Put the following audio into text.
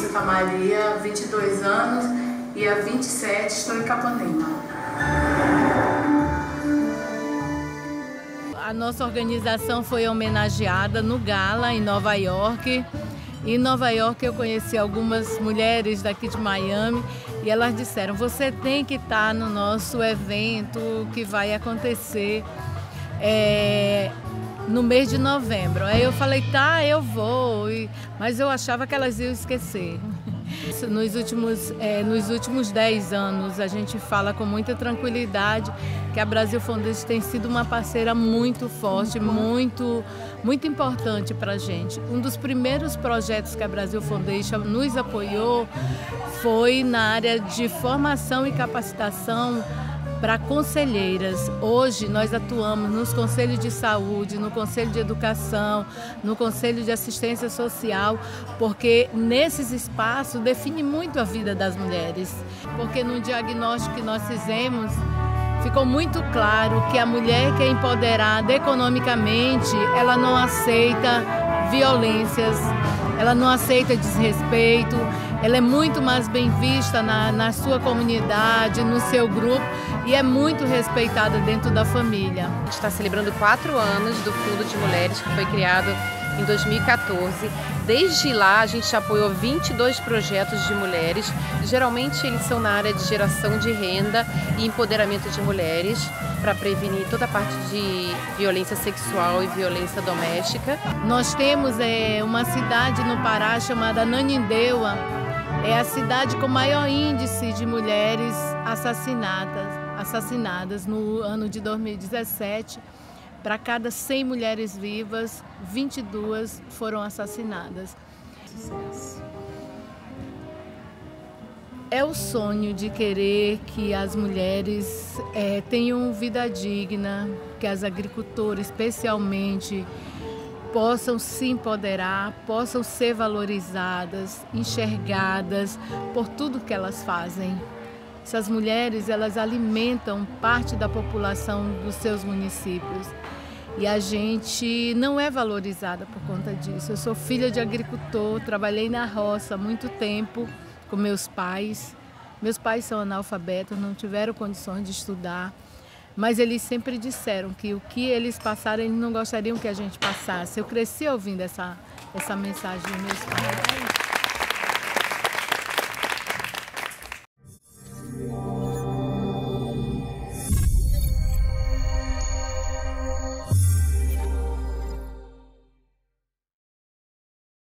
Francisca Maria, 22 anos, e há 27 estou em Capanema. A nossa organização foi homenageada no Gala, em Nova York. Em Nova York eu conheci algumas mulheres daqui de Miami e elas disseram: você tem que estar no nosso evento que vai acontecer no mês de novembro. Aí eu falei: tá, eu vou, mas eu achava que elas iam esquecer. Nos últimos 10 anos a gente fala com muita tranquilidade que a Brasil Foundation tem sido uma parceira muito forte, muito importante para a gente. Um dos primeiros projetos que a Brasil Foundation nos apoiou foi na área de formação e capacitação para conselheiras. Hoje nós atuamos nos conselhos de saúde, no conselho de educação, no conselho de assistência social, porque nesses espaços define muito a vida das mulheres. Porque no diagnóstico que nós fizemos, ficou muito claro que a mulher que é empoderada economicamente, ela não aceita violências, ela não aceita desrespeito, ela é muito mais bem vista na sua comunidade, no seu grupo, e é muito respeitada dentro da família. A gente está celebrando 4 anos do Fundo de Mulheres, que foi criado em 2014. Desde lá a gente apoiou 22 projetos de mulheres. Geralmente eles são na área de geração de renda e empoderamento de mulheres, para prevenir toda a parte de violência sexual e violência doméstica. Nós temos uma cidade no Pará chamada Ananindeua. É a cidade com maior índice de mulheres assassinadas no ano de 2017. Para cada 100 mulheres vivas, 22 foram assassinadas. É o sonho de querer que as mulheres tenham vida digna, que as agricultoras especialmente possam se empoderar, possam ser valorizadas, enxergadas por tudo que elas fazem. Essas mulheres, elas alimentam parte da população dos seus municípios e a gente não é valorizada por conta disso. Eu sou filha de agricultor, trabalhei na roça há muito tempo com meus pais. Meus pais são analfabetos, não tiveram condições de estudar, mas eles sempre disseram que o que eles passaram, eles não gostariam que a gente passasse. Eu cresci ouvindo essa mensagem dos meus pais.